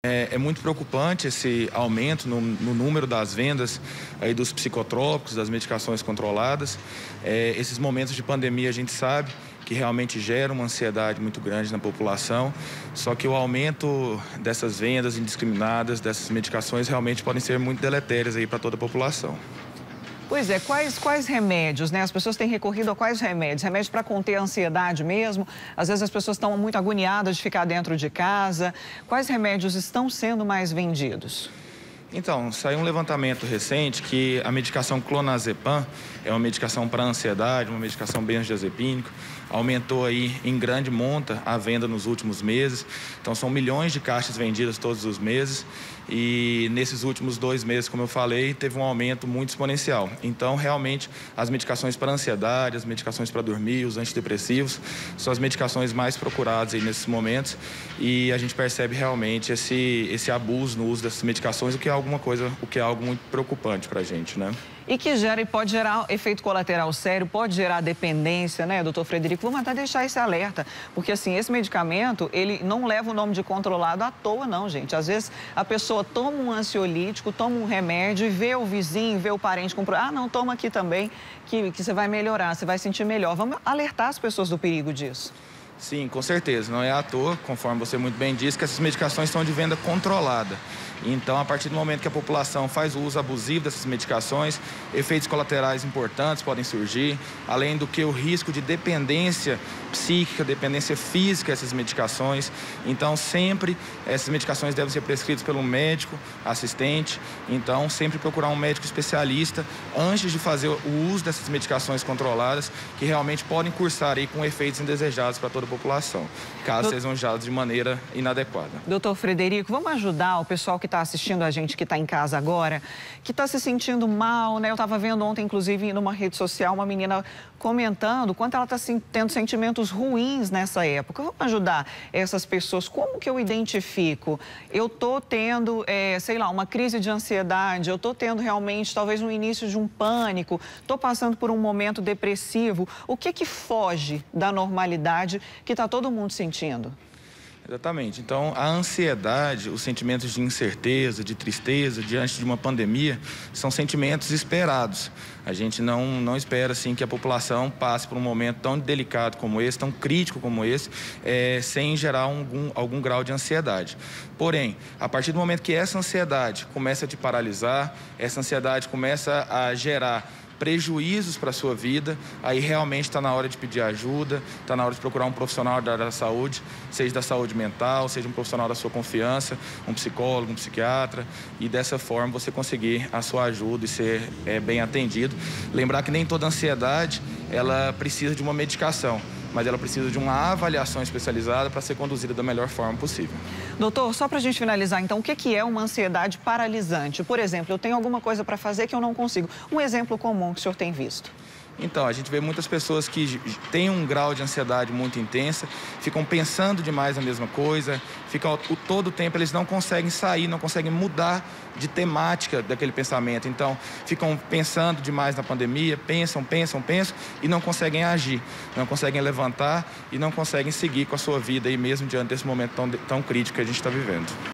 É muito preocupante esse aumento no número das vendas aí dos psicotrópicos, das medicações controladas. Esses momentos de pandemia a gente sabe que realmente gera uma ansiedade muito grande na população, só que o aumento dessas vendas indiscriminadas, dessas medicações, realmente podem ser muito deletérias aí para toda a população. Pois é, quais remédios, né? As pessoas têm recorrido a quais remédios? Remédios para conter a ansiedade mesmo? Às vezes as pessoas estão muito agoniadas de ficar dentro de casa. Quais remédios estão sendo mais vendidos? Então, saiu um levantamento recente que a medicação clonazepam é uma medicação para ansiedade, uma medicação benzodiazepínica, aumentou aí em grande monta a venda nos últimos meses. Então, são milhões de caixas vendidas todos os meses e nesses últimos 2 meses, como eu falei, teve um aumento muito exponencial. Então, realmente, as medicações para ansiedade, as medicações para dormir, os antidepressivos, são as medicações mais procuradas aí nesses momentos e a gente percebe realmente esse abuso no uso dessas medicações, o que é algo muito preocupante para a gente, né? E que gera e pode gerar efeito colateral sério, pode gerar dependência, né, doutor Frederico? Vamos até deixar esse alerta, porque assim, esse medicamento, ele não leva o nome de controlado à toa, não, gente. Às vezes a pessoa toma um ansiolítico, toma um remédio e vê o vizinho, vê o parente comprar. Ah, não, toma aqui também, que você vai melhorar, você vai sentir melhor. Vamos alertar as pessoas do perigo disso. Sim, com certeza. Não é à toa, conforme você muito bem disse, que essas medicações são de venda controlada. Então, a partir do momento que a população faz o uso abusivo dessas medicações, efeitos colaterais importantes podem surgir, além do que o risco de dependência psíquica, dependência física dessas medicações. Então, sempre essas medicações devem ser prescritas pelo médico assistente. Então, sempre procurar um médico especialista antes de fazer o uso dessas medicações controladas, que realmente podem cursar aí com efeitos indesejados para toda a população, caso sejam usados de maneira inadequada. Doutor Frederico, vamos ajudar o pessoal que está assistindo a gente, que está em casa agora, que está se sentindo mal, né? Eu estava vendo ontem, inclusive, numa rede social, uma menina comentando quanto ela está tendo sentimentos ruins nessa época. Vamos ajudar essas pessoas. Como que eu identifico? Eu estou tendo, sei lá, uma crise de ansiedade, eu estou tendo realmente, talvez, um início de um pânico, estou passando por um momento depressivo. O que foge da normalidade que está todo mundo sentindo? Exatamente. Então, a ansiedade, os sentimentos de incerteza, de tristeza, diante de uma pandemia, são sentimentos esperados. A gente não espera, assim, que a população passe por um momento tão delicado como esse, tão crítico como esse, sem gerar algum grau de ansiedade. Porém, a partir do momento que essa ansiedade começa a te paralisar, essa ansiedade começa a gerar prejuízos para a sua vida, aí realmente está na hora de pedir ajuda, está na hora de procurar um profissional da área da saúde, seja da saúde mental, seja um profissional da sua confiança, um psicólogo, um psiquiatra, e dessa forma você conseguir a sua ajuda e ser bem atendido. Lembrar que nem toda ansiedade, ela precisa de uma medicação, mas ela precisa de uma avaliação especializada para ser conduzida da melhor forma possível. Doutor, só para a gente finalizar, então, o que é uma ansiedade paralisante? Por exemplo, eu tenho alguma coisa para fazer que eu não consigo. Um exemplo comum que o senhor tem visto. Então, a gente vê muitas pessoas que têm um grau de ansiedade muito intensa, ficam pensando demais na mesma coisa, ficam todo o tempo, eles não conseguem sair, não conseguem mudar de temática daquele pensamento. Então, ficam pensando demais na pandemia, pensam e não conseguem agir, não conseguem levantar e não conseguem seguir com a sua vida aí mesmo diante desse momento tão crítico que a gente está vivendo.